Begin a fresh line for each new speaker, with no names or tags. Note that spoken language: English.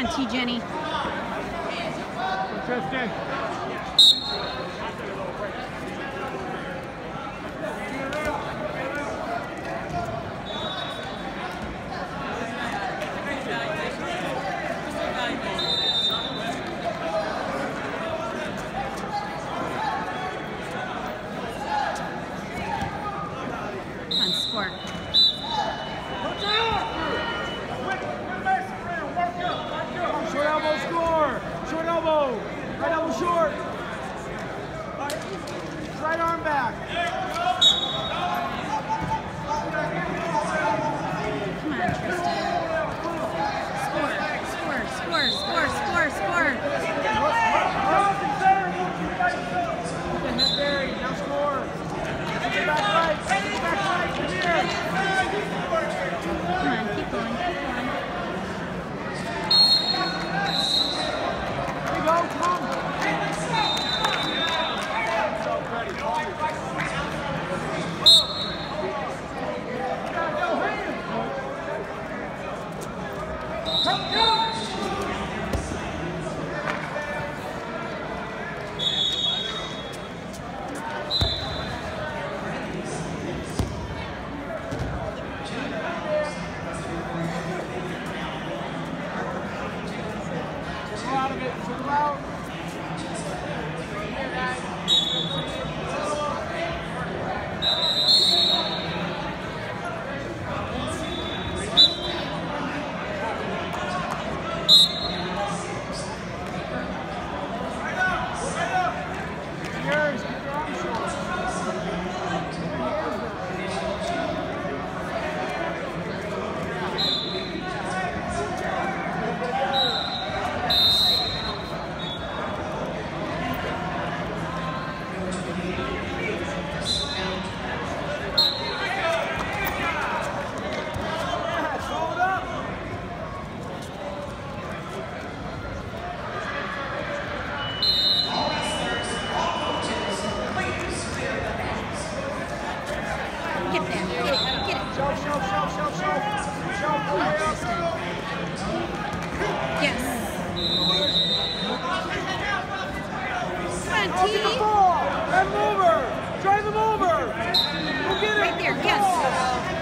on, T. Jenny.
Tristan. Right arm back.
Come on, Tristan. Score.
Now score. Back right. Come here.
Come on, keep going.
Here you go, come. Out of it, shoot them out. Yours, keep your arms short.
Get there. Get it.
Show.
Come on, Tristan. Yes. Come on, T.
Get the ball. And move her. Drive them over. Go get it.
Right there. Yes.